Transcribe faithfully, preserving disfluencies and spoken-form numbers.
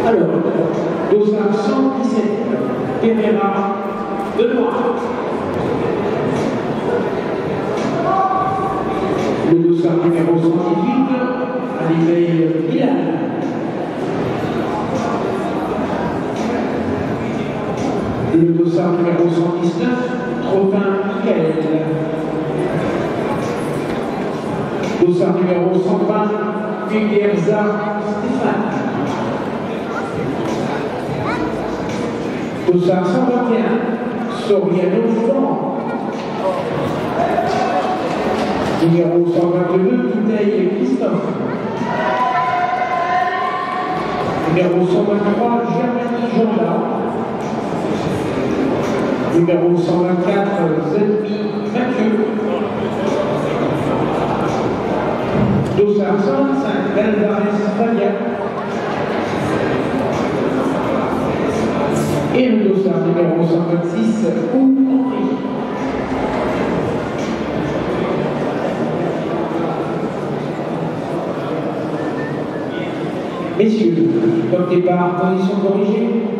Alors, dossard cent dix-sept, Pereira, Benoît. Le dossard numéro cent dix-huit, Alibey Bilal. Le dossard numéro cent dix-neuf, Tropin Michael. Dossard numéro cent vingt, Figuerza Stéphane. Dossard cent vingt et un, Soriano Florent. Numéro cent vingt-deux, Bouteille Christophe. Numéro cent vingt-trois, Germanie Jordan. Numéro cent vingt-quatre, Zelmi Mathieu. Dossard cent vingt-cinq, Alvarez Fabien. Et le dossard numéro cent vingt-six, Ou Henri. Messieurs, comme départ, position corrigée.